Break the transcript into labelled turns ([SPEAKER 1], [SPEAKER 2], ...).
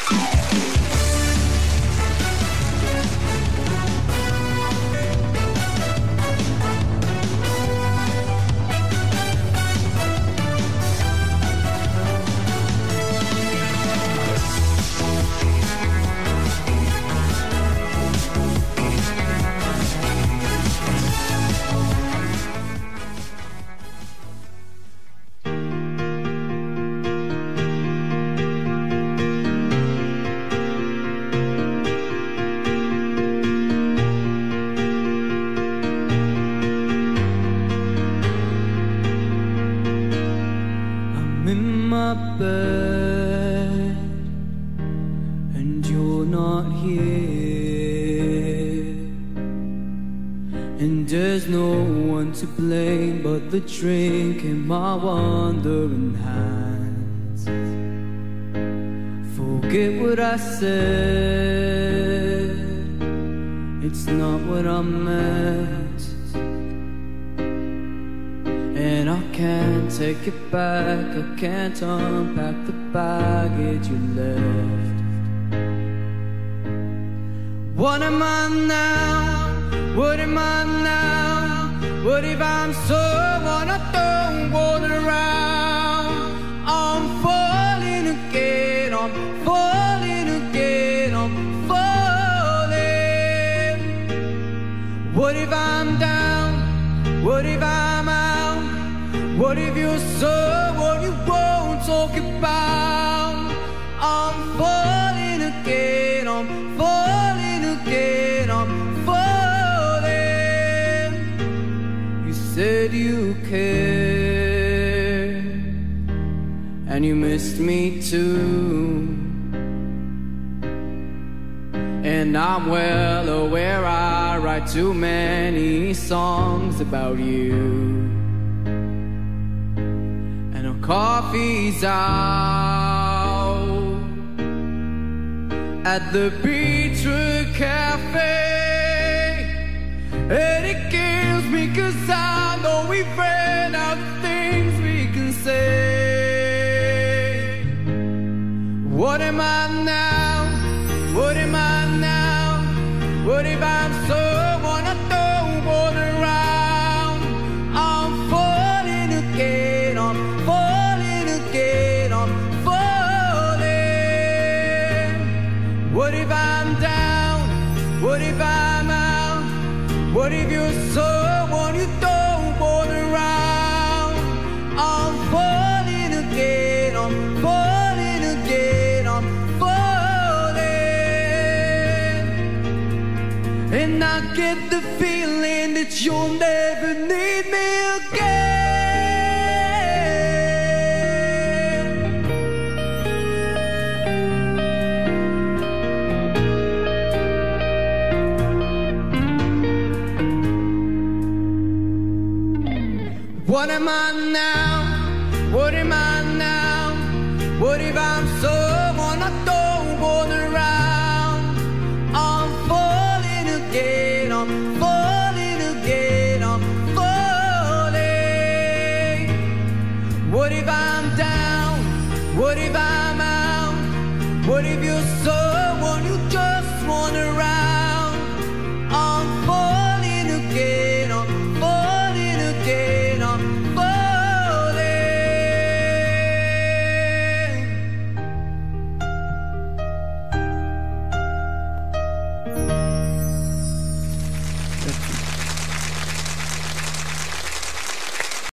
[SPEAKER 1] bed and you're not here, and there's no one to blame but the drink in my wandering hands. Forget what I said, it's not what I meant, and I can't take it back. I can't unpack the baggage you left. What am I now? What am I now? What if I'm someone I don't want around? I'm falling again, I'm falling again, I'm falling. What if I'm down? What if I'm out? What if you're someone you won't talk about? I'm falling again, I'm falling again, I'm falling. You said you cared, and you missed me too, and I'm well aware I write too many songs about you. Coffee's out at the Beechwood Cafe, and it kills me 'cause I know we've ran out of things we can say. What am I now? What am I now? What if I'm someone I don't want around? I'm falling again, I'm falling again, I'm falling. What if I'm down? What if I'm out? What if you're someone you don't want around? I'm falling again, I'm falling again, I'm falling. And I get the feeling that you'll never need me again. What am I now? What am I now? What if I'm someone I don't want around? I'm falling again, I'm falling again, I'm falling. What if I'm down? What if I'm out? What if you're someone you just want around?